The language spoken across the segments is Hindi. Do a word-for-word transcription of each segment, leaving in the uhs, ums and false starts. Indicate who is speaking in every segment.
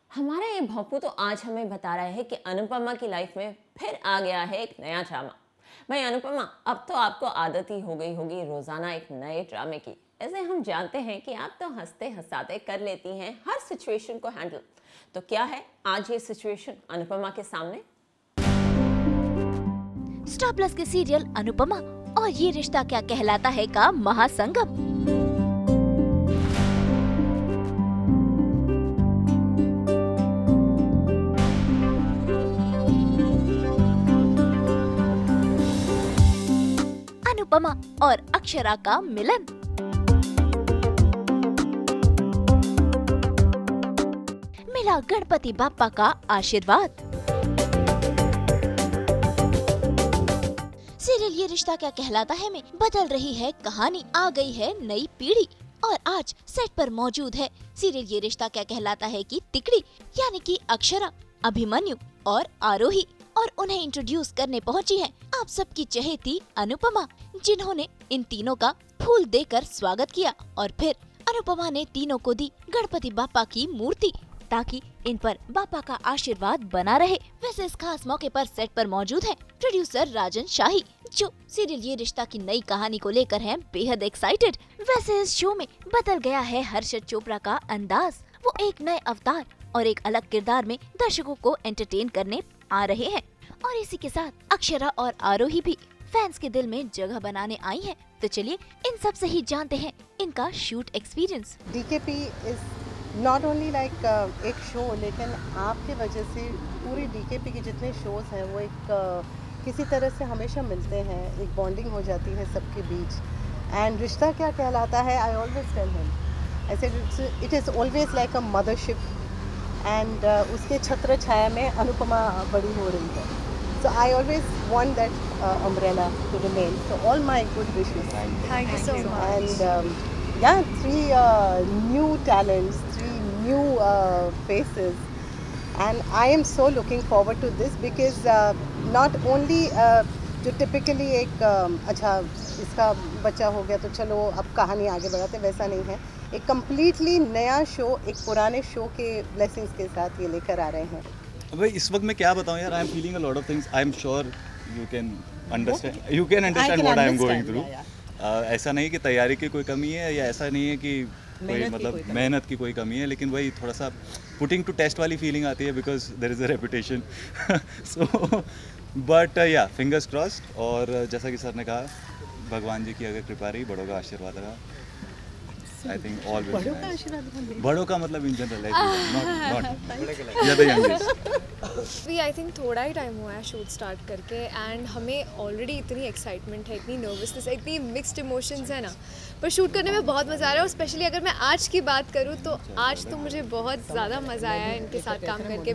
Speaker 1: हमारा ये भोंपू तो आज हमें बता रहा है कि अनुपमा की लाइफ में फिर आ गया है एक नया ड्रामा। भाई अनुपमा, अब तो आपको आदत ही हो गई होगी रोजाना एक नए ड्रामे की। ऐसे हम जानते हैं कि आप तो हंसते हंसाते कर लेती हैं हर सिचुएशन को हैंडल। तो क्या है आज ये सिचुएशन अनुपमा के सामने?
Speaker 2: स्टार प्लस के सीरियल अनुपमा और ये रिश्ता क्या कहलाता है का महासंगम। अनुपमा और अक्षरा का मिलन। मिला गणपति बाप्पा का आशीर्वाद। सीरियल ये रिश्ता क्या कहलाता है में बदल रही है कहानी, आ गई है नई पीढ़ी और आज सेट पर मौजूद है सीरियल ये रिश्ता क्या कहलाता है की तिकड़ी यानी कि अक्षरा, अभिमन्यु और आरोही। और उन्हें इंट्रोड्यूस करने पहुंची है आप सबकी चहेती अनुपमा, जिन्होंने इन तीनों का फूल देकर स्वागत किया और फिर अनुपमा ने तीनों को दी गणपति बाप्पा की मूर्ति ताकि इन पर बाप्पा का आशीर्वाद बना रहे। वैसे इस खास मौके पर सेट पर मौजूद हैं प्रोड्यूसर राजन शाही, जो सीरियल ये रिश्ता की नई कहानी को लेकर हैं बेहद एक्साइटेड। वैसे इस शो में बदल गया है हर्षद चोपड़ा का अंदाज, वो एक नए अवतार और एक अलग किरदार में दर्शकों को एंटरटेन करने आ रहे हैं। और इसी के साथ अक्षरा और आरोही भी फैंस के दिल में जगह बनाने आई हैं। तो चलिए इन सब से ही जानते हैं इनका shoot experience.
Speaker 3: DKP is not only like एक शो, लेकिन आपके वजह से पूरी डीकेपी के जितने शोज हैं वो एक uh, किसी तरह से हमेशा मिलते हैं, एक बॉन्डिंग हो जाती है सबके बीच। एंड रिश्ता Kya Kehlata Hai, I always tell him, I said it is always like a mothership and उसके छत्र छाया में अनुपमा बड़ी हो रही है। So I always want that uh, umbrella to remain. So all my good wishes.
Speaker 4: Thank you so much.
Speaker 3: And um, yeah, three uh, new talents, three new uh, faces, and I am so looking forward to this because uh, not only uh, जो typically एक um, अच्छा इसका बच्चा हो गया तो चलो अब कहानी आगे बढ़ाते, वैसा नहीं है। एक completely नया शो, एक पुराने शो के blessings के साथ ये लेकर आ रहे हैं।
Speaker 5: भाई इस वक्त मैं क्या बताऊं यार, I am feeling a lot of things. I am sure you can understand you can understand what I am going through. ऐसा नहीं कि तैयारी की कोई कमी है या ऐसा नहीं है कि कोई मतलब मेहनत की कोई कमी है, लेकिन वही थोड़ा सा पुटिंग टू टेस्ट वाली फीलिंग आती है because there is a reputation. So but yeah fingers crossed. और जैसा कि सर ने कहा, भगवान जी की अगर कृपा रही, बड़ों का आशीर्वाद रहा, I think all will be nice. बड़ों का मतलब इन जनरल है, नॉट नॉट ज्यादा यंग।
Speaker 4: भी आई थिंक थोड़ा ही टाइम हुआ है शूट स्टार्ट करके एंड हमें ऑलरेडी इतनी एक्साइटमेंट है, इतनी नर्वसनेस है, इतनी मिक्स्ड इमोशंस है ना, पर शूट करने में बहुत मज़ा आ रहा है। और स्पेशली अगर मैं आज की बात करूँ तो आज तो मुझे बहुत ज़्यादा मज़ा आया है इनके साथ काम करके,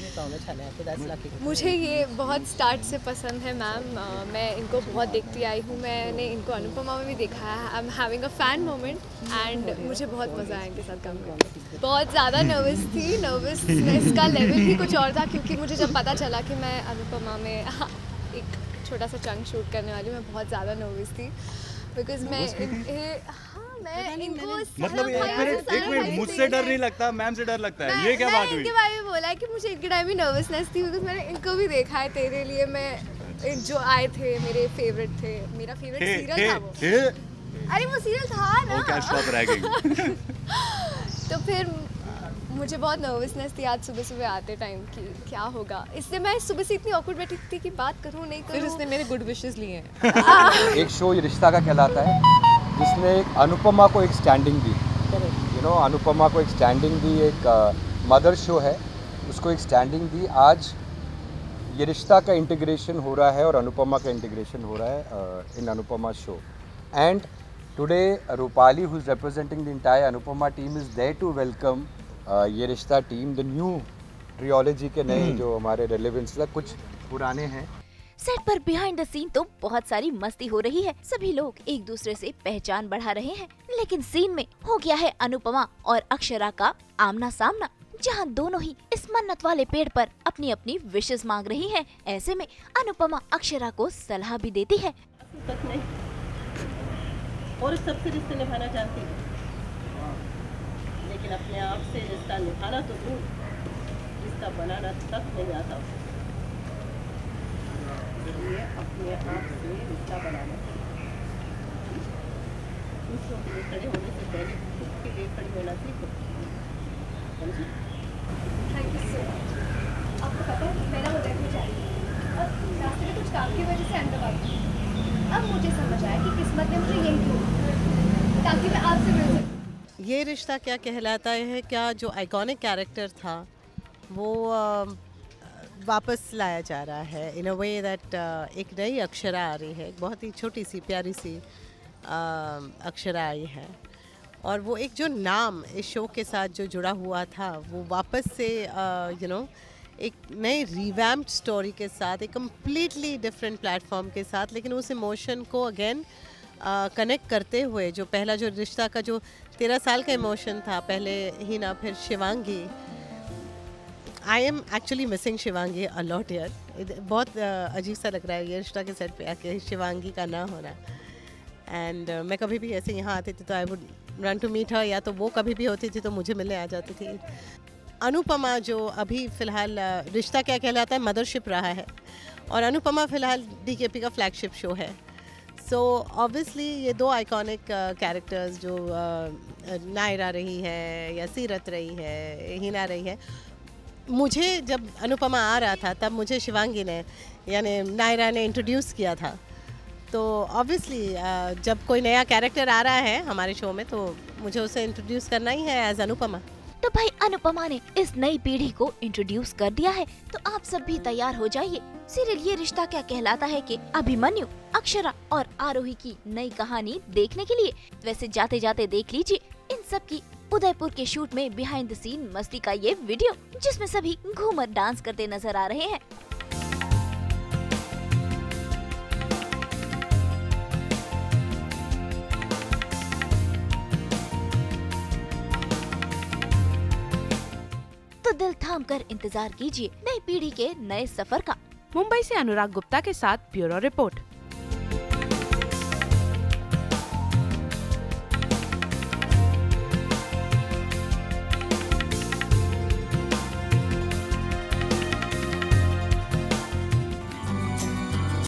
Speaker 4: बिकॉज मुझे ये बहुत स्टार्ट से पसंद है मैम। मैं इनको बहुत देखती आई हूँ, मैंने इनको अनुपमा में भी देखा है। I am having a fan moment and मुझे बहुत मज़ा आया इनके साथ काम करके। बहुत ज़्यादा नर्वस थी, नर्वसनेस का लेवल भी कुछ और था, क्योंकि मुझे जब पता चला कि मैं अनुपमा में हाँ, एक छोटा सा चंक शूट करने वाली हूँ, मैं बहुत ज़्यादा नर्वस थी बिकॉज मैं इन, ए, हाँ मैं इनको
Speaker 5: मतलब एक मिनट एक मिनट मुझसे डर नहीं लगता, मैम से डर लगता है, ये क्या बात हुई?
Speaker 4: इनके बारे में बोला है कि मुझे इनके टाइम भी नर्वसनेस थी बिकॉज मैंने इनको भी देखा है तेरे लिए। मैं जो आए थे मेरे फेवरेट थे, मेरा फेवरेट सीरियल था वो। अरे वो सीरियल था ना।
Speaker 5: कैश ड्रॉप रह गई।
Speaker 4: तो फिर मुझे बहुत नर्वसनेस थी आज सुबह सुबह आते टाइम कि क्या होगा, इसलिए मैं सुबह से इतनी ऑकवर्ड बैठी थी कि बात करूं नहीं करूं।
Speaker 6: फिर उसने मेरे गुड विशेस लिए हैं।
Speaker 7: एक शो ये रिश्ता का कहलाता है जिसने एक अनुपमा को एक स्टैंडिंग दी, यू नो अनुपमा को एक स्टैंडिंग दी, एक मदर शो है उसको एक स्टैंडिंग दी। आज ये रिश्ता का इंटीग्रेशन हो रहा है और अनुपमा का इंटीग्रेशन हो रहा है in Anupama show. And today Rupali, who is representing the entire Anupama team, is there to welcome uh, ये रिश्ता टीम, द न्यू ट्रियोलॉजी के नए जो हमारे रेलेवेंस कुछ पुराने हैं।
Speaker 2: सेट पर बिहाइंड द सीन तो बहुत सारी मस्ती हो रही है, सभी लोग एक दूसरे से पहचान बढ़ा रहे हैं, लेकिन सीन में हो गया है अनुपमा और अक्षरा का आमना सामना, जहां दोनों ही इस मन्नत वाले पेड़ पर अपनी अपनी विशेष मांग रही हैं। ऐसे में अनुपमा अक्षरा को सलाह भी देती है।
Speaker 3: और सबसे रिश्ते निभाना चाहती है, लेकिन अपने आप से रिश्ता निभाना तो दूर, रिश्ता बनाना तक नहीं आता ये अपने आप से रिश्ता बनाना दूसरों के लिए खड़े होने से पहले खुद के लिए खड़ी होना सीखो समझी।
Speaker 4: Thank you so much. आपको पता है मैं ना वो देखने जा रही हूँ और रास्ते में कुछ काम की वजह से अहमदाबाद गई। अब मुझे समझ आया कि किस्मत ने मुझे यही क्यों ताकि मैं आपसे मिल सकूँ।
Speaker 3: ये रिश्ता क्या कहलाता है क्या जो आइकॉनिक कैरेक्टर था वो आ, वापस लाया जा रहा है इन अ वे दैट एक नई अक्षरा आ रही है, एक बहुत ही छोटी सी प्यारी सी आ, अक्षरा आई है और वो एक जो नाम इस शो के साथ जो जुड़ा हुआ था वो वापस से यू नो एक नई रिवैम्प्ड स्टोरी के साथ एक कम्प्लीटली डिफरेंट प्लेटफॉर्म के साथ, लेकिन उस इमोशन को अगेन कनेक्ट करते हुए जो पहला जो रिश्ता का जो तेरह साल का इमोशन था, पहले ही ना फिर Shivangi. I am actually missing Shivangi a lot यार, बहुत uh, अजीब सा लग रहा है ये रिश्ता के सेट पे आके शिवांगी का ना होना। एंड uh, मैं कभी भी ऐसे यहाँ आती थी तो I would run to meet her, या तो वो कभी भी होती थी तो मुझे मिलने आ जाती थी। अनुपमा जो अभी फ़िलहाल uh, रिश्ता क्या कहलाता है मदरशिप रहा है और अनुपमा फ़िलहाल डीकेपी का फ्लैगशिप शो है। सो so, ऑब्वियसली ये दो आइकॉनिक कैरेक्टर्स uh, जो uh, नायरा रही है या सीरत रही है, हिना रही है, मुझे जब अनुपमा आ रहा था तब मुझे शिवांगी ने यानी नायरा ने इंट्रोड्यूस किया था। तो ऑब्वियसली uh, जब कोई नया कैरेक्टर आ रहा है हमारे शो में तो मुझे उसे इंट्रोड्यूस करना ही है एज अनुपमा।
Speaker 2: तो भाई अनुपमा ने इस नई पीढ़ी को इंट्रोड्यूस कर दिया है तो आप सब भी तैयार हो जाइए सीरियल ये रिश्ता क्या कहलाता है कि अभिमन्यु, अक्षरा और आरोही की नई कहानी देखने के लिए। वैसे जाते जाते देख लीजिए इन सब की उदयपुर के शूट में बिहाइंड द सीन मस्ती का ये वीडियो जिसमें सभी घूमर डांस करते नजर आ रहे हैं। तो दिल थाम कर इंतजार कीजिए नई पीढ़ी के नए सफर का।
Speaker 8: मुंबई से अनुराग गुप्ता के साथ ब्यूरो रिपोर्ट।